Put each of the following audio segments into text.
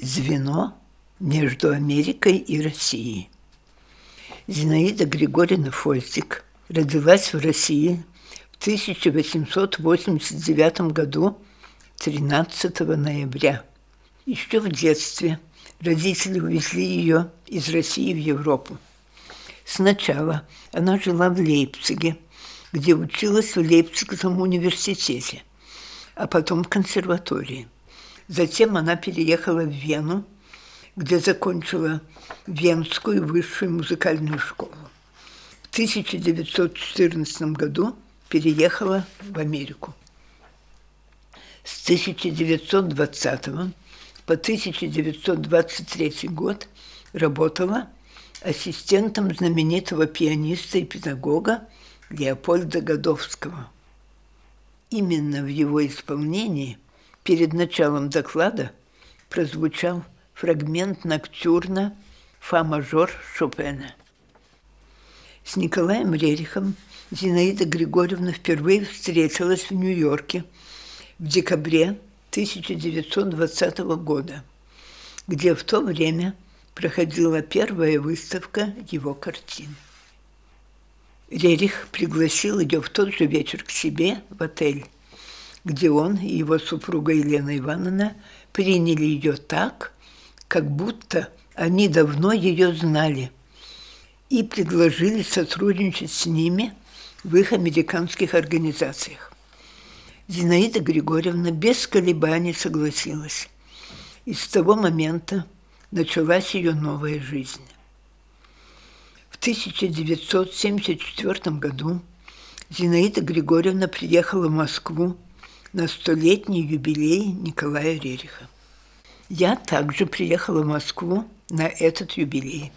звено между Америкой и Россией. Зинаида Григорьевна Фойстик родилась в России в 1889 году 13 ноября. Еще в детстве родители увезли ее из России в Европу. Сначала она жила в Лейпциге, где училась в Лейпцигском университете, а потом в консерватории. Затем она переехала в Вену, где закончила Венскую высшую музыкальную школу. В 1914 году переехала в Америку. С 1920 по 1923 год работала ассистентом знаменитого пианиста и педагога Леопольда Годовского. Именно в его исполнении перед началом доклада прозвучал фрагмент ноктюрна «Фа-мажор» Шопена. С Николаем Рерихом Зинаида Григорьевна впервые встретилась в Нью-Йорке в декабре 1920 года, где в то время проходила первая выставка его картин. Рерих пригласил ее в тот же вечер к себе в отель, где он и его супруга Елена Ивановна приняли ее так, как будто они давно ее знали, и предложили сотрудничать с ними в их американских организациях. Зинаида Григорьевна без колебаний согласилась, и с того момента началась ее новая жизнь. В 1974 году Зинаида Григорьевна приехала в Москву на 100-летний юбилей Николая Рериха. Я также приехала в Москву на этот юбилей.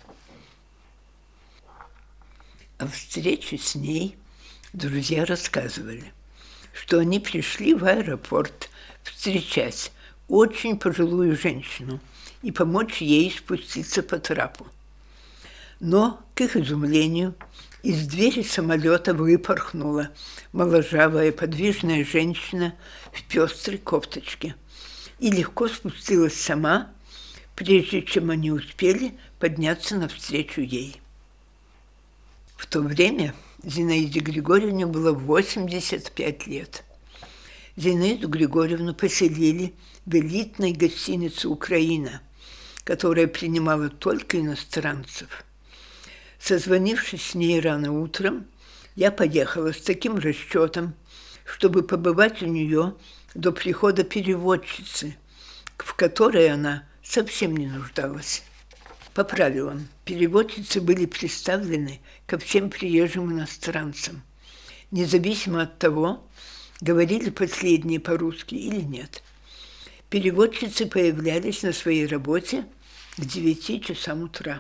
О встрече с ней друзья рассказывали, что они пришли в аэропорт встречать очень пожилую женщину и помочь ей спуститься по трапу. Но, к их изумлению, из двери самолета выпорхнула моложавая подвижная женщина в пестрой кофточке и легко спустилась сама, прежде чем они успели подняться навстречу ей. В то время Зинаиде Григорьевне было 85 лет. Зинаиду Григорьевну поселили в элитной гостинице «Украина», которая принимала только иностранцев. Созвонившись с ней рано утром, я поехала с таким расчетом, чтобы побывать у нее до прихода переводчицы, в которой она совсем не нуждалась. По правилам, переводчицы были представлены ко всем приезжим иностранцам, независимо от того, говорили последние по-русски или нет. Переводчицы появлялись на своей работе к 9 часам утра.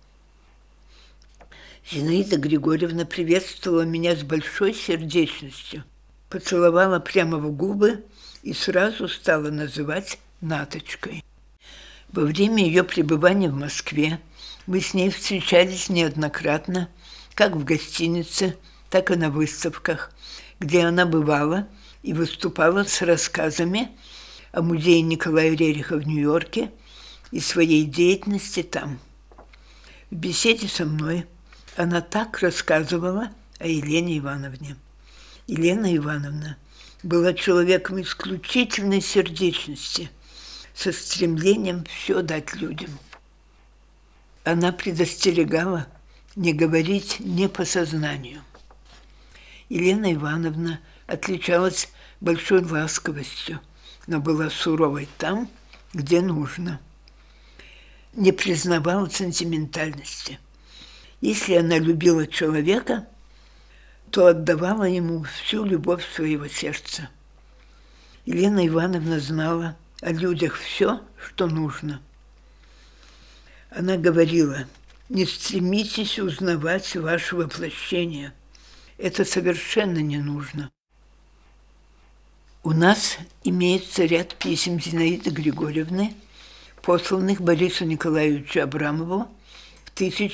Зинаида Григорьевна приветствовала меня с большой сердечностью, поцеловала прямо в губы и сразу стала называть Наточкой. Во время ее пребывания в Москве мы с ней встречались неоднократно, как в гостинице, так и на выставках, где она бывала и выступала с рассказами о музее Николая Рериха в Нью-Йорке и своей деятельности там. В беседе со мной она так рассказывала о Елене Ивановне. Елена Ивановна была человеком исключительной сердечности, со стремлением все дать людям. Она предостерегала не говорить не по сознанию. Елена Ивановна отличалась большой ласковостью, но была суровой там, где нужно. Не признавала сентиментальности. Если она любила человека, то отдавала ему всю любовь своего сердца. Елена Ивановна знала о людях все, что нужно. Она говорила: «Не стремитесь узнавать ваше воплощение. Это совершенно не нужно». У нас имеется ряд писем Зинаиды Григорьевны, посланных Борису Николаевичу Абрамову в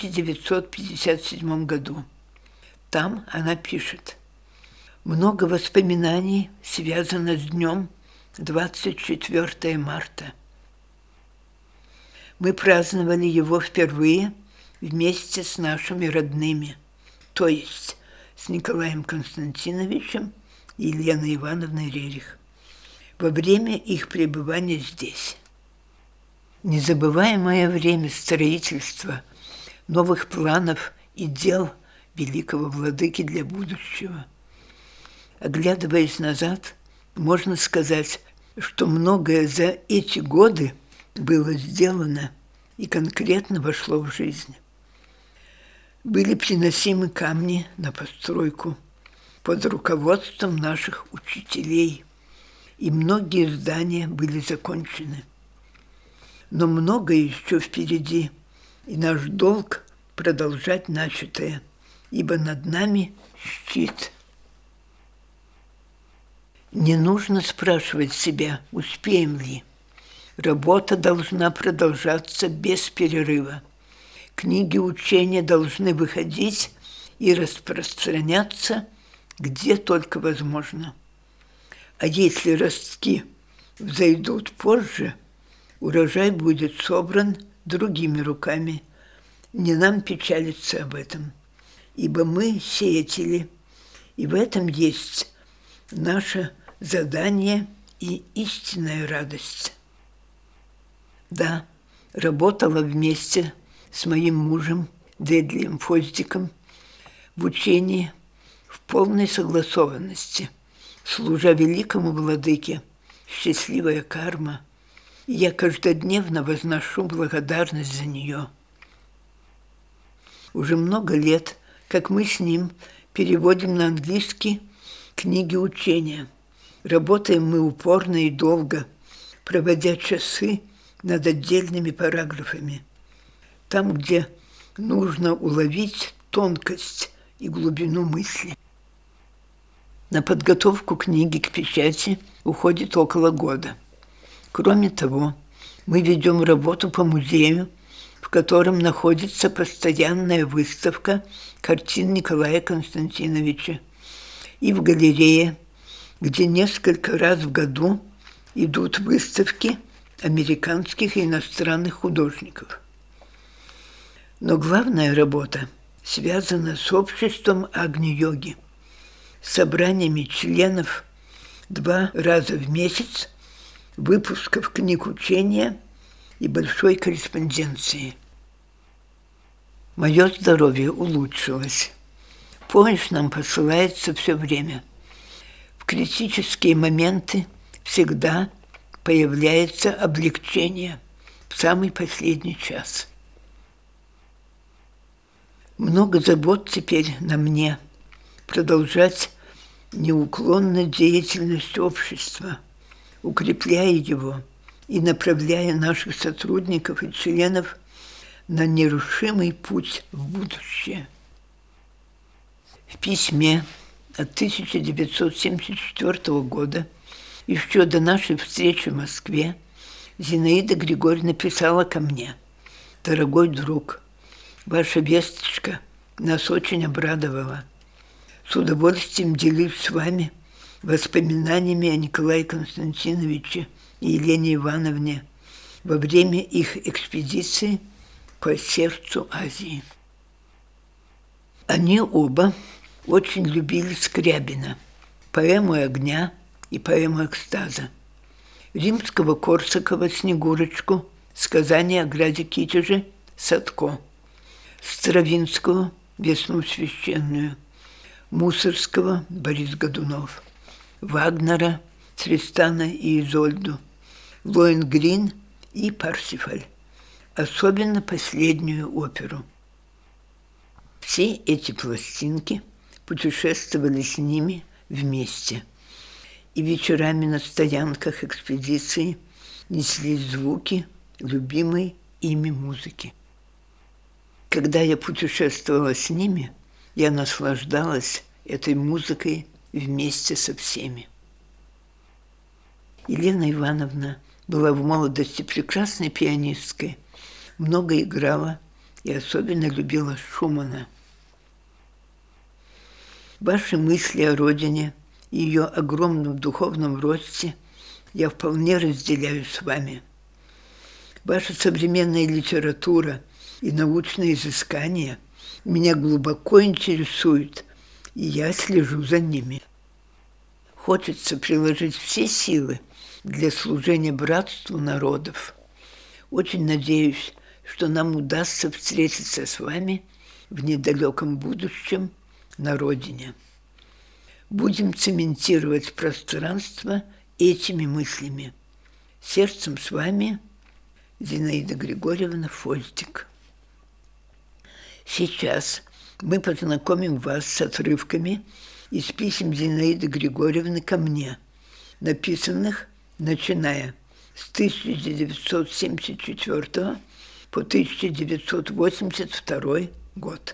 1957 году. Там она пишет: «Много воспоминаний связано с днем 24 марта. Мы праздновали его впервые вместе с нашими родными, то есть с Николаем Константиновичем и Еленой Ивановной Рерих, во время их пребывания здесь. Незабываемое время строительства новых планов и дел великого владыки для будущего. Оглядываясь назад, можно сказать, что многое за эти годы было сделано и конкретно вошло в жизнь. Были приносимы камни на постройку под руководством наших учителей, и многие здания были закончены. Но многое еще впереди, и наш долг продолжать начатое, ибо над нами щит. Не нужно спрашивать себя, успеем ли. Работа должна продолжаться без перерыва. Книги учения должны выходить и распространяться где только возможно. А если ростки взойдут позже, урожай будет собран другими руками. Не нам печалиться об этом, ибо мы сеятели, и в этом есть наше задание и истинная радость. Да, работала вместе с моим мужем Дедлием Фоздиком в учении в полной согласованности, служа великому владыке, счастливая карма, и я каждодневно возношу благодарность за нее. Уже много лет, как мы с ним переводим на английский книги учения. Работаем мы упорно и долго, проводя часы над отдельными параграфами. Там, где нужно уловить тонкость и глубину мысли. На подготовку книги к печати уходит около года. Кроме того, мы ведем работу по музею, в котором находится постоянная выставка картин Николая Константиновича, и в галерее, где несколько раз в году идут выставки американских и иностранных художников. Но главная работа связана с обществом Агни-йоги, собраниями членов 2 раза в месяц, выпусков книг учения и большой корреспонденции. Мое здоровье улучшилось. Помощь нам посылается все время. В критические моменты всегда появляется облегчение в самый последний час. Много забот теперь на мне продолжать неуклонно деятельность общества, укрепляя его и направляя наших сотрудников и членов на нерушимый путь в будущее. В письме от 1974 года, еще до нашей встречи в Москве, Зинаида Григорьевна писала ко мне: «Дорогой друг, ваша весточка нас очень обрадовала. С удовольствием делюсь с вами воспоминаниями о Николае Константиновиче и Елене Ивановне во время их экспедиции по сердцу Азии». Они оба очень любили Скрябина, поэму «Огня» и поэму «Экстаза», Римского-Корсакова «Снегурочку», сказание о граде Китеже «Садко», Стравинского «Весну священную», Мусорского «Борис Годунов», Вагнера «Тристана и Изольду», Лоенгрин и «Парсифаль», особенно последнюю оперу. Все эти пластинки путешествовали с ними вместе, и вечерами на стоянках экспедиции неслись звуки любимой ими музыки. Когда я путешествовала с ними, я наслаждалась этой музыкой вместе со всеми. Елена Ивановна была в молодости прекрасной пианисткой, много играла и особенно любила Шумана. Ваши мысли о родине и ее огромном духовном росте я вполне разделяю с вами. Ваша современная литература и научные изыскания меня глубоко интересуют, и я слежу за ними. Хочется приложить все силы для служения братству народов. Очень надеюсь, что нам удастся встретиться с вами в недалеком будущем на родине. Будем цементировать пространство этими мыслями. Сердцем с вами Зинаида Григорьевна Фостик. Сейчас мы познакомим вас с отрывками из писем Зинаиды Григорьевны ко мне, написанных, начиная с 1974 по 1982 год.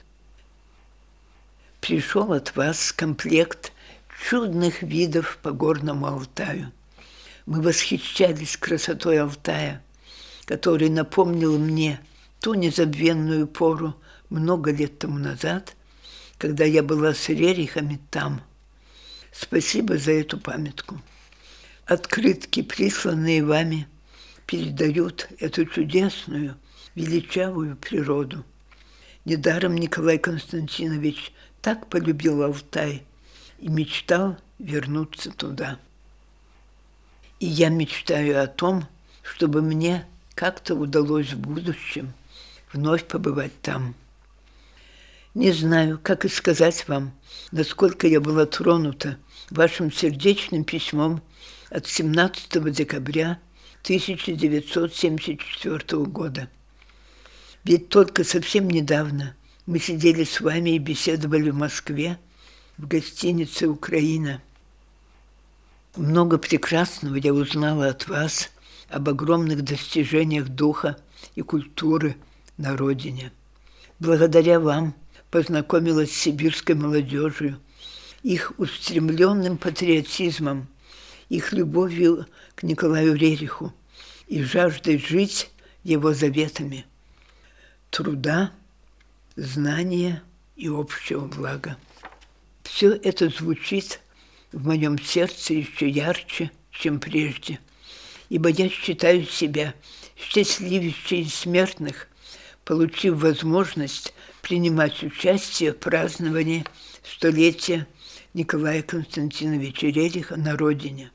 Пришел от вас комплект чудных видов по горному Алтаю. Мы восхищались красотой Алтая, который напомнил мне ту незабвенную пору много лет тому назад, когда я была с Рерихами там. Спасибо за эту памятку. Открытки, присланные вами, передают эту чудесную, величавую природу. Недаром Николай Константинович так полюбил Алтай и мечтал вернуться туда. И я мечтаю о том, чтобы мне как-то удалось в будущем вновь побывать там. Не знаю, как и сказать вам, насколько я была тронута вашим сердечным письмом от 17 декабря 1974 года. Ведь только совсем недавно мы сидели с вами и беседовали в Москве, в гостинице «Украина». Много прекрасного я узнала от вас об огромных достижениях духа и культуры на родине. Благодаря вам познакомилась с сибирской молодежью, их устремленным патриотизмом, их любовью к Николаю Рериху и жаждой жить его заветами труда, знания и общего блага. Все это звучит в моем сердце еще ярче, чем прежде, ибо я считаю себя счастливейшей из смертных, получив возможность принимать участие в праздновании столетия Николая Константиновича Рериха на родине.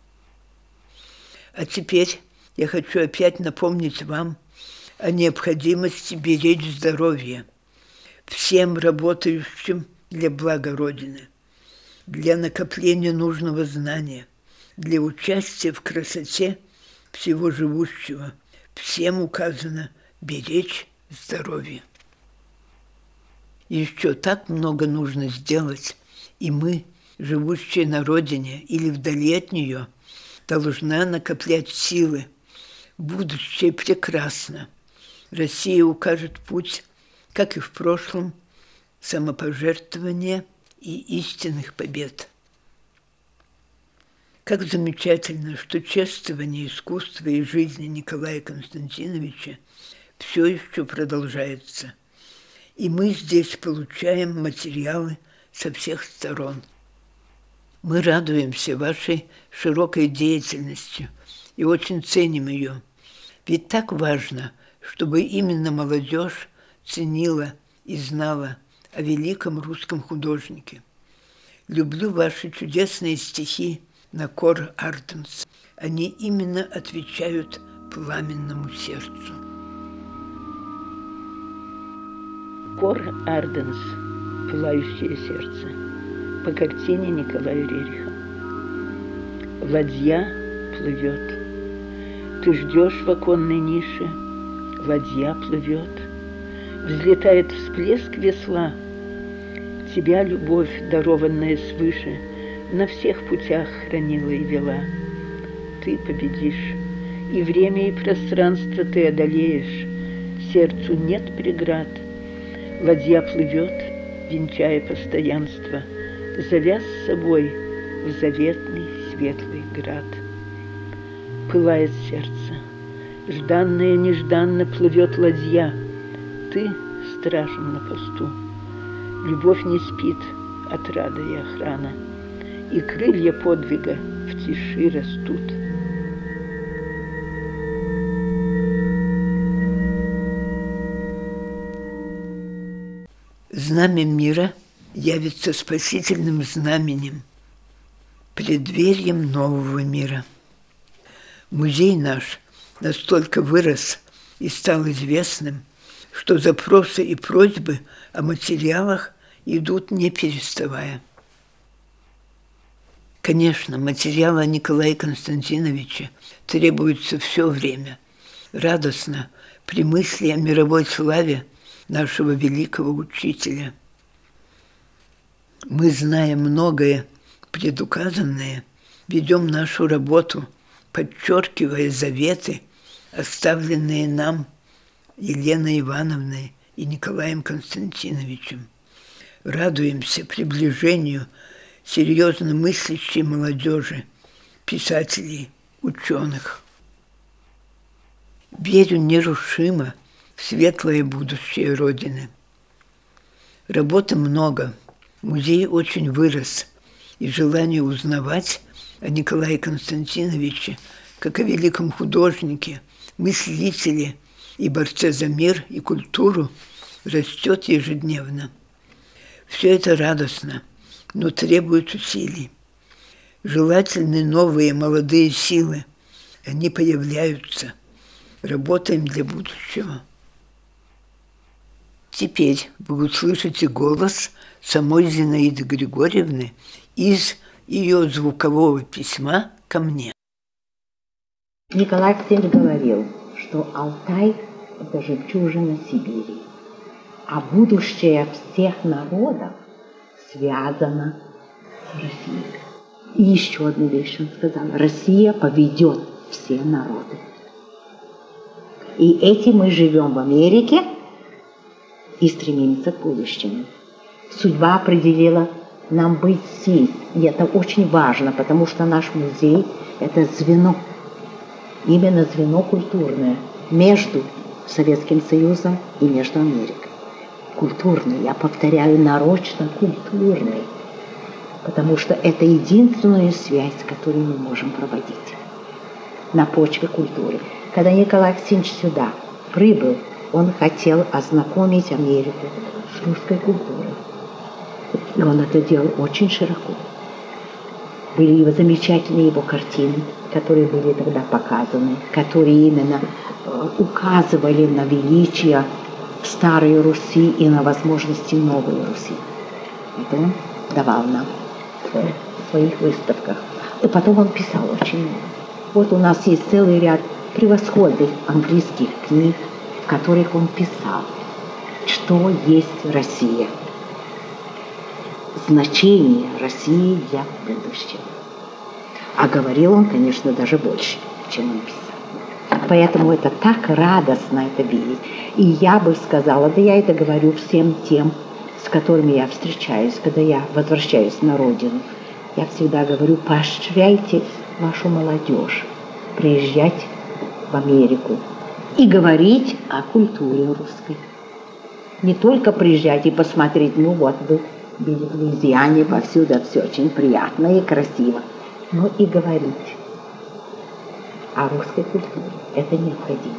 А теперь я хочу опять напомнить вам о необходимости беречь здоровье всем работающим для блага Родины, для накопления нужного знания, для участия в красоте всего живущего. Всем указано беречь здоровье. Еще так много нужно сделать, и мы, живущие на родине или вдали от нее, должна накоплять силы. Будущее прекрасно. Россия укажет путь, как и в прошлом, самопожертвования и истинных побед. Как замечательно, что чествование искусства и жизни Николая Константиновича все еще продолжается. И мы здесь получаем материалы со всех сторон. Мы радуемся вашей широкой деятельностью и очень ценим ее. Ведь так важно, чтобы именно молодежь ценила и знала о великом русском художнике. Люблю ваши чудесные стихи на Кор Арденс. Они именно отвечают пламенному сердцу. Кор Арденс. Пылающее сердце. По картине Николая Рериха. Ладья плывет. Ты ждешь в оконной нише. Ладья плывет. Взлетает всплеск весла. Тебя любовь, дарованная свыше, на всех путях хранила и вела. Ты победишь, и время, и пространство ты одолеешь. Сердцу нет преград. Ладья плывет, венчая постоянство, зовя с собой в заветный светлый град. Пылает сердце, жданное нежданно плывет ладья. Ты стражем на посту. Любовь не спит, отрада и охрана, и крылья подвига в тиши растут. Знамя мира явится спасительным знаменем, преддверием нового мира. Музей наш настолько вырос и стал известным, что запросы и просьбы о материалах идут не переставая. Конечно, материалы о Николае Константиновиче требуются все время. Радостно при мысли о мировой славе нашего великого учителя. Мы, зная многое предуказанное, ведем нашу работу, подчеркивая заветы, оставленные нам Еленой Ивановной и Николаем Константиновичем. Радуемся приближению серьезно мыслящей молодежи, писателей, ученых. Верю нерушимо в светлое будущее Родины. Работы много, музей очень вырос, и желание узнавать о Николае Константиновиче как о великом художнике, мыслителе и борце за мир и культуру растет ежедневно. Все это радостно, но требует усилий. Желательны новые молодые силы. Они появляются. Работаем для будущего. Теперь вы услышите голос самой Зинаиды Григорьевны из ее звукового письма ко мне. Николай Алексеевич говорил, что Алтай – это жемчужина Сибири, а будущее всех народов связано с Россией. И еще одну вещь он сказал: Россия поведет все народы. И этим мы живем в Америке и стремимся к будущему. Судьба определила нам быть здесь, и это очень важно, потому что наш музей – это звено, именно звено культурное между Советским Союзом и между Америкой. Культурный, я повторяю, нарочно культурный, потому что это единственная связь, которую мы можем проводить на почве культуры. Когда Николай Алексеевич сюда прибыл, он хотел ознакомить Америку с русской культурой. И он это делал очень широко. Были его замечательные его картины, которые были тогда показаны, которые именно указывали на величие старой Руси и на возможности новой Руси. Это он давал нам в своих выставках. И потом он писал очень много. Вот у нас есть целый ряд превосходных английских книг, в которых он писал, что есть Россия. Значение России для будущего. А говорил он, конечно, даже больше, чем он писал. Поэтому это так радостно это видеть. И я бы сказала, да я это говорю всем тем, с которыми я встречаюсь, когда я возвращаюсь на родину. Я всегда говорю: поощряйте вашу молодежь приезжать в Америку и говорить о культуре русской. Не только приезжать и посмотреть, ну вот вы были в Луизиане, повсюду все очень приятно и красиво, но и говорить о русской культуре. Это необходимо.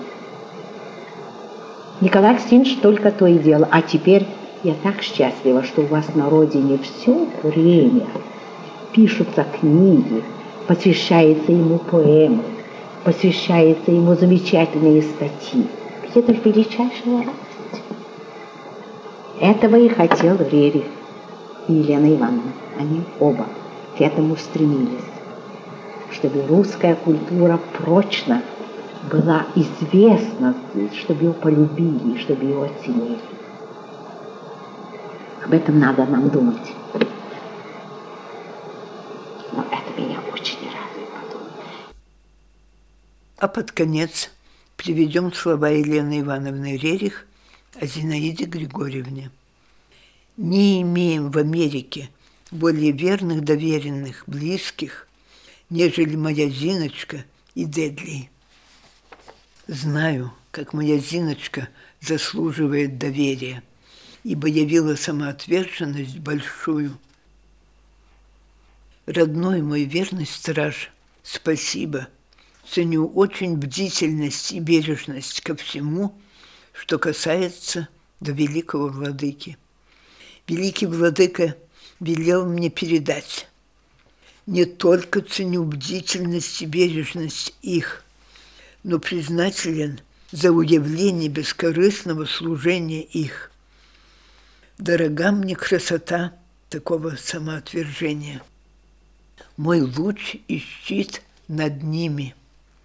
Николай Алексеевич только то и делал. А теперь я так счастлива, что у вас на родине все время пишутся книги, посвящаются ему поэмы, посвящаются ему замечательные статьи. Ведь это же величайшая радость. Этого и хотел Рерих и Елена Ивановна. Они оба к этому стремились, чтобы русская культура прочно была известна здесь, чтобы ее полюбили, чтобы ее оценили. Об этом надо нам думать. Но это меня очень радует потом. А под конец приведем слова Елены Ивановны Рерих о Зинаиде Григорьевне. «Не имеем в Америке более верных, доверенных, близких, нежели моя Зиночка и Дедли. Знаю, как моя Зиночка заслуживает доверия, ибо явила самоотверженность большую. Родной мой верный страж, спасибо. Ценю очень бдительность и бережность ко всему, что касается до великого владыки. Великий владыка велел мне передать: не только ценю бдительность и бережность их, но признателен за уявление бескорыстного служения их. Дорога мне красота такого самоотвержения. Мой луч и щит над ними.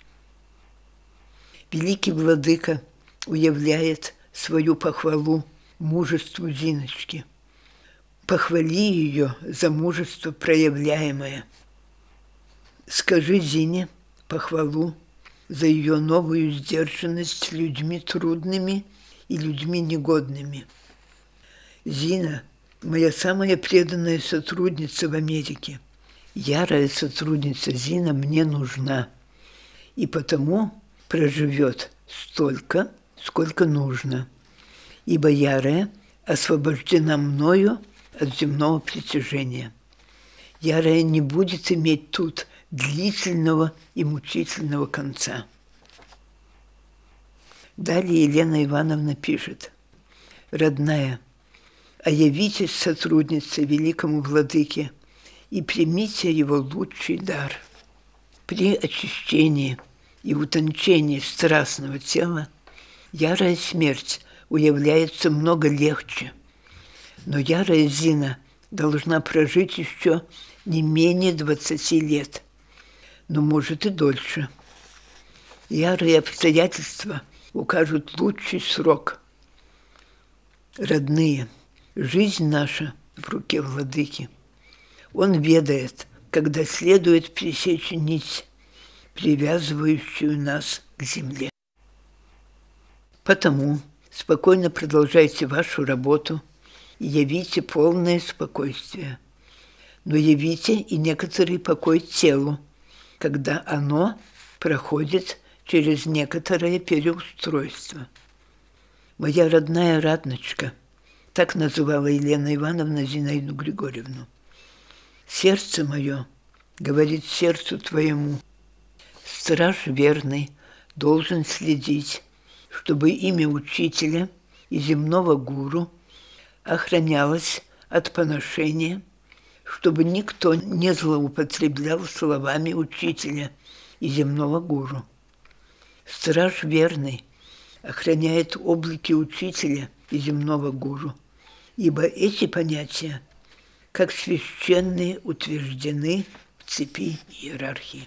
Великий владыка уявляет свою похвалу мужеству Зиночки. Похвали ее за мужество проявляемое. Скажи Зине похвалу за ее новую сдержанность с людьми трудными и людьми негодными. Зина – моя самая преданная сотрудница в Америке. Ярая сотрудница Зина мне нужна, и потому проживет столько, сколько нужно, ибо ярая освобождена мною от земного притяжения. Ярая не будет иметь тут длительного и мучительного конца. Далее Елена Ивановна пишет: «Родная, а явитесь, сотрудница великому владыке, и примите его лучший дар. При очищении и утончении страстного тела ярая смерть уявляется много легче, но ярая Зина должна прожить еще не менее 20 лет, но может и дольше. Ярые обстоятельства укажут лучший срок. Родные, жизнь наша в руке владыки. Он ведает, когда следует пресечь нить, привязывающую нас к земле. Потому спокойно продолжайте вашу работу и явите полное спокойствие. Но явите и некоторый покой телу, когда оно проходит через некоторое переустройство. Моя родная Радночка, так называла Елена Ивановна Зинаиду Григорьевну. Сердце мое говорит сердцу твоему: страж верный должен следить, чтобы имя учителя и земного гуру охранялось от поношения, чтобы никто не злоупотреблял словами учителя и земного гуру. Страж верный охраняет облики учителя и земного гуру, ибо эти понятия, как священные, утверждены в цепи иерархии.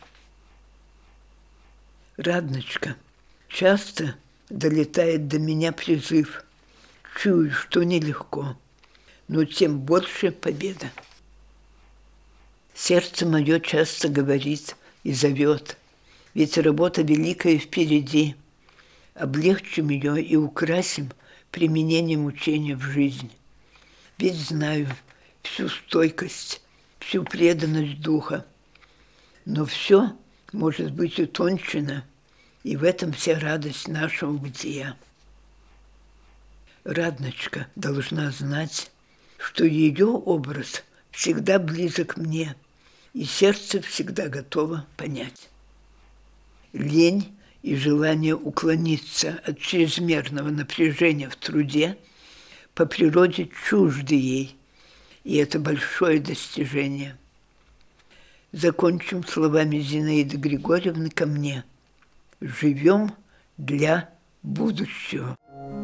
Радночка, часто долетает до меня призыв. Чую, что нелегко, но тем больше победа. Сердце мое часто говорит и зовет, ведь работа великая впереди. Облегчим ее и украсим применением учения в жизнь. Ведь знаю всю стойкость, всю преданность духа. Но все может быть утончено, и в этом вся радость нашего бытия. Радночка должна знать, что ее образ всегда близок мне, и сердце всегда готово понять. Лень и желание уклониться от чрезмерного напряжения в труде по природе чужды ей, и это большое достижение. Закончим словами Зинаиды Григорьевны ко мне: «Живем для будущего».